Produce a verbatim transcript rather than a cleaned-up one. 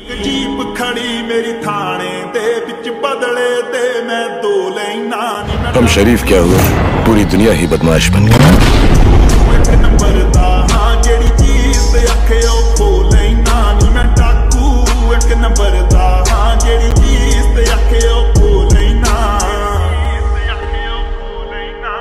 Jeep खड़ी मेरी थाने दे विच बदले दे मैं दो लेना। हम शरीफ क्या हुए, पूरी दुनिया ही बदमाश बन गई।